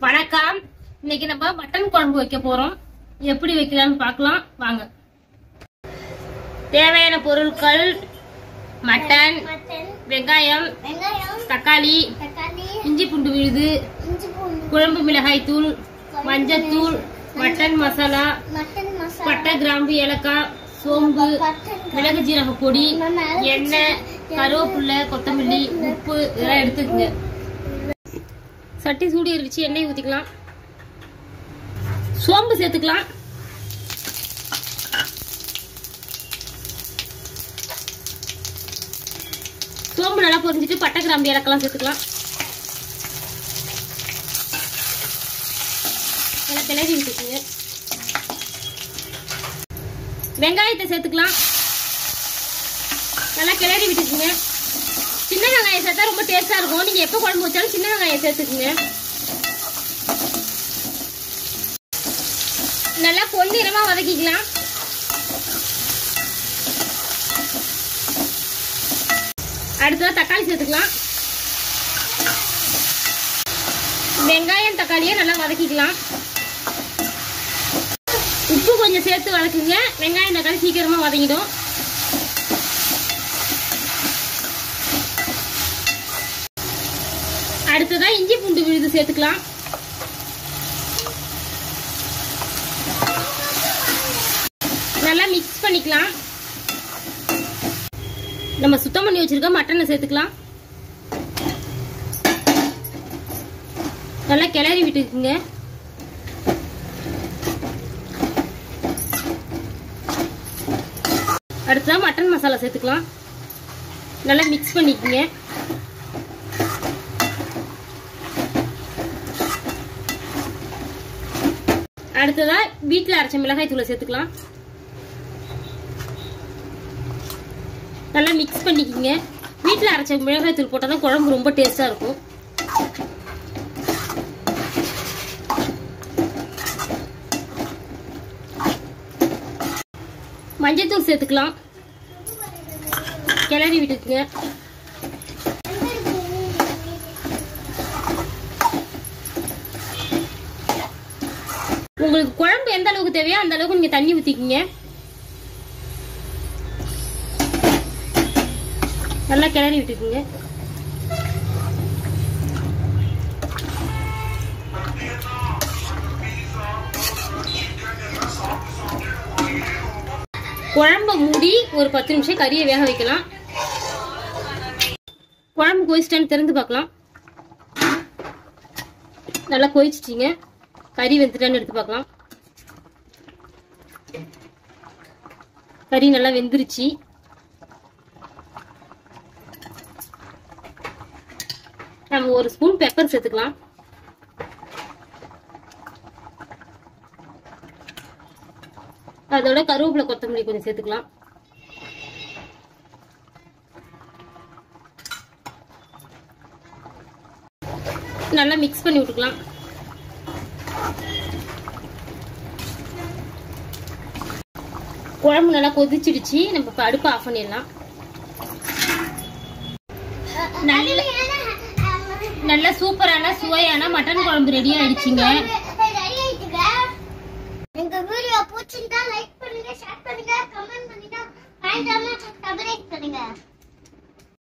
வணக்கம். இன்னைக்கு நம்ம மட்டன் குழம்பு வைக்க போறோம். எப்படி வைக்கலாம்னு பார்க்கலாம் வாங்க. தேவையான பொருட்கள்: மட்டன், வெங்காயம், தக்காளி, இஞ்சி பூண்டு விழுது, குழம்பு மிளகாய் தூள், மஞ்சள் தூள், மட்டன் மசாலா, பட்டை, கிராம்பு, ஏலக்காய், சோம்பு, மிளகு ஜீரக பொடி, எண்ணெய், கருவேப்பிலை, கொத்தமல்லி, உப்பு இதெல்லாம் எடுத்துக்கங்க. சட்டி சூடு இருந்துச்சு, எண்ணெய் ஊத்திக்கலாம். சோம்பு சேர்த்துக்கலாம். சோம்பு நல்லா பொரிஞ்சிட்டு பட்டை, கிராம்பு, ஏலக்காய் சேர்த்துக்கலாம். நல்லா கிளறி விட்டுக்குங்க. வெங்காயத்தை சேர்த்துக்கலாம். நல்லா கிளறி விட்டுக்குங்க. சின்ன வெங்காயம் சேர்த்தா ரொம்ப டேஸ்டா இருக்கும். நீங்க எப்ப குழம்பு வச்சாலும் சின்ன வெங்காயம் சேர்த்துக்குங்க. நல்லா பொன்னிறமா வதக்கிக்கலாம். அடுத்தது தக்காளி சேர்த்துக்கலாம். வெங்காயம் தக்காளியை நல்லா வதக்கிக்கலாம். உப்பு கொஞ்சம் சேர்த்து வதக்குங்க. வெங்காயம் தக்காளி சீக்கிரமா வதங்கிடும். அடுத்ததா இஞ்சி பூண்டு விழுது சேர்த்துக்கலாம். நல்லா மிக்ஸ் பண்ணிக்கலாம். நம்ம சுத்தம் பண்ணி வச்சிருக்க மட்டனை சேர்த்துக்கலாம். நல்லா கிளறி விட்டுக்குங்க. அடுத்ததா மட்டன் மசாலா சேர்த்துக்கலாம். நல்லா மிக்ஸ் பண்ணிக்கங்க. அடுத்ததா வீட்டில் அரைச்ச மிளகாய் தூளை சேர்த்துக்கலாம். நல்லா மிக்ஸ் பண்ணிக்கங்க. வீட்டில் அரைச்ச மிளகாய் தூள் போட்டால் தான் குழம்பு ரொம்ப டேஸ்டா இருக்கும். மஞ்சள் தூள் சேர்த்துக்கலாம். கிளறி விட்டுக்குங்க. உங்களுக்கு குழம்பு எந்த அளவுக்கு தேவையோ அந்த அளவுக்கு நீங்க தண்ணி ஊத்திக்கீங்க. நல்லா கிளறி விட்டுக்குங்க. குழம்பு மூடி ஒரு 10 நிமிஷம் கறியை வேக வைக்கலாம். குழம்பு கொதிச்சிட்டான்னு திறந்து பார்க்கலாம். நல்லா கொதிச்சிட்டீங்க. கறி வெந்துட்டான்னு எடுத்து பார்க்கலாம். கறி நல்லா வெந்துருச்சு. நம்ம ஒரு ஸ்பூன் பெப்பர் சேர்த்துக்கலாம். அதோட கருவேப்பிலை, கொத்தமல்லி கொஞ்சம் சேர்த்துக்கலாம். நல்லா மிக்ஸ் பண்ணி விட்டுக்கலாம். குழம்பு நல்லா கொதிச்சிடுச்சு. நம்ம அடுப்பு ஆஃப் பண்ணிடலாம். நல்ல சூப்பரான சுவையான மட்டன் குழம்பு ரெடி ஆயிடுச்சுங்க. எங்க வீடியோ பிடிச்சிருந்தா லைக் பண்ணுங்க, ஷேர் பண்ணுங்க, கமெண்ட் பண்ணுங்க, மறக்காம சப்ஸ்கிரைப் பண்ணுங்க.